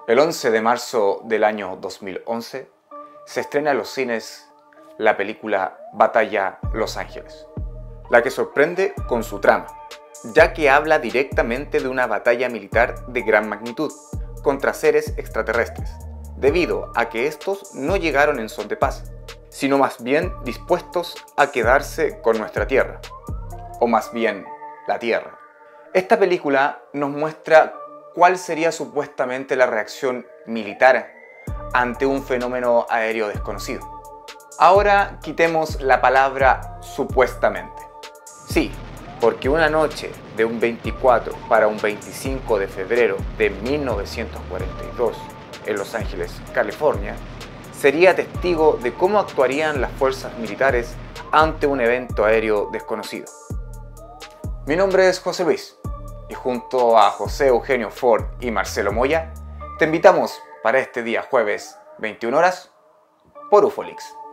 El 11 de marzo del año 2011 se estrena en los cines la película Batalla Los Ángeles, la que sorprende con su trama, ya que habla directamente de una batalla militar de gran magnitud contra seres extraterrestres, debido a que estos no llegaron en son de paz, sino más bien dispuestos a quedarse con nuestra Tierra, o más bien la Tierra. Esta película nos muestra cuál sería supuestamente la reacción militar ante un fenómeno aéreo desconocido. Ahora quitemos la palabra supuestamente. Sí, porque una noche de un 24 para un 25 de febrero de 1942 en Los Ángeles, California, sería testigo de cómo actuarían las fuerzas militares ante un evento aéreo desconocido. Mi nombre es José Luis y junto a José Eugenio Ford y Marcelo Moya te invitamos para este día jueves 21 horas por UFOLIX.